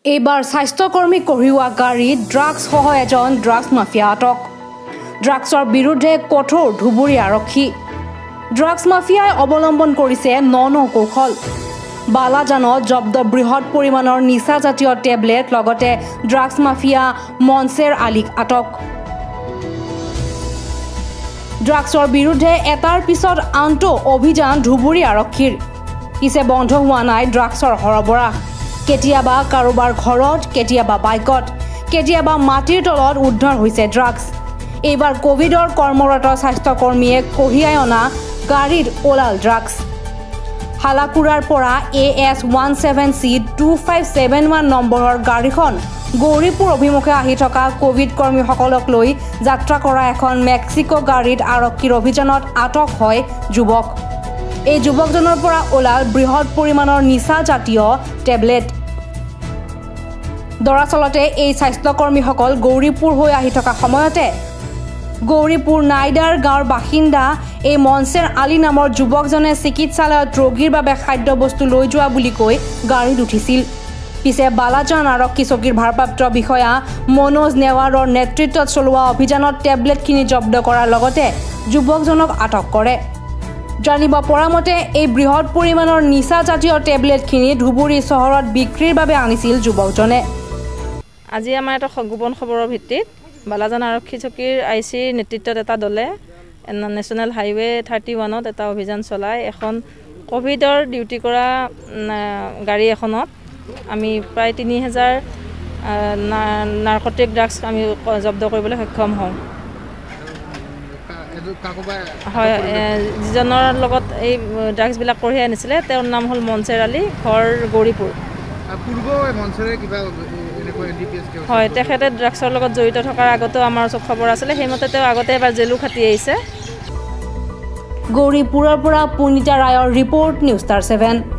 এইবাৰ স্বাস্থ্যকৰ্মী কঢ়িওৱা গাড়ীত ড্ৰাগছ সহ এজন ড্ৰাগছ মাফিয়া আটক ড্ৰাগছৰ বিৰুদ্ধে কঠোৰ ধুবুৰী আৰক্ষী ড্ৰাগছ মাফিয়াই অৱলম্বন কৰিছে ন কৌশল বালাজানত জব্দ বৃহৎ পৰিমাণৰ নিচাজাতীয় টেবলেট লগতে ড্ৰাগছ মাফিয়া মনছেৰ আলীক আটক ড্ৰাগছৰ বিৰুদ্ধে এটাৰ পিছত আনটো অভিযান ধুবুৰী আৰক্ষীৰ পিছে বন্ধ হোৱা নাই ড্ৰাগছৰ সৰবৰাহ কেতিয়াবা কাৰোবাৰ ঘৰত কেতিয়াবা বাইকত কেতিয়াবা মাটিৰ তলত উদ্ধাৰ হৈছে ড্ৰাগছ এইবাৰ কোভিডৰ কৰ্মৰত স্বাস্থ্যকৰ্মীয়ে কঢ়িয়াই অনা গাড়ীত ওলাল ড্ৰাগছ হালাকুৰাৰ পৰা AS 17C 2571 নম্বৰৰ গাড়ীখন গৌৰীপুৰ অভিমুখে আহি থকা কোভিড কৰ্মীসকলক লৈ যাত্ৰা কৰা এখন মেক্সিকো গাড়ীত আৰক্ষীৰ অভিযানত আটক হয় যুৱক এই যুৱকজনৰ পৰা ওলাল বৃহৎ পৰিমাণৰ নিচাজাতীয় টেবলেট দৰাচলতে এই স্বাস্থ্যকৰ্মীসকল গৌৰীপুৰ হৈ আহি থকা সময়তে গৌৰীপুৰ নাইডাৰ গাঁৱৰ বাসিন্দা এই মনছেৰ আলী নামৰ যুৱকজনে চিকিৎসালয়ত ৰোগীৰ বাবে খাদ্যবস্তু লৈ যোৱা বুলি কৈ গাড়ীত উঠিছিল পিছে বালাজান আৰক্ষী চকীৰ ভাৰপ্ৰাপ্ত বিষয়া মনোজ নেৱাৰৰ নেতৃত্বত চলোৱা অভিযানত টেবলেটখিনি জব্দ কৰাৰ লগতে যুৱকজনক আটক কৰে জানিব পৰা মতে এই বৃহৎ পৰিমাণৰ নিচাজাতীয় টেবলেটখিনি ধুবুৰী চহৰত বিক্ৰীৰ বাবে আনিছিল যুৱকজনে আজি আমাৰ এটা গোপন খবৰৰ ভিত্তিত বালাজান আৰক্ষী চকীৰ IC নেতৃত্বত এটা দলে নেশ্যনেল হাইৱে 31ত এটা অভিযান চলাই এখন কোভিডৰ ডিউটি কৰা গাড়ী এখনত আমি প্ৰায় 3000 নাৰ্কটিক ড্ৰাগছ আমি জব্দ কৰিবলৈ সক্ষম হওঁ হয় যিজনৰ লগত এই ড্ৰাগছবিলাক কঢ়িয়াই আনিছিলে তেওঁৰ নাম হ'ল মনছেৰ আলী ঘৰ গৌৰীপুৰ হয় তেখেতে ড্ৰাগছৰ লগত জড়িত থকাৰ আগতেও আমাৰ ওচৰত খবৰ আছিলে সেইমতে তেওঁ আগতে এবাৰ জেলু খাটি আহিছে গৌৰীপুৰৰ পৰা পুনিতা ৰায়ৰ ৰিপৰ্ট নিউজ ষ্টাৰ 7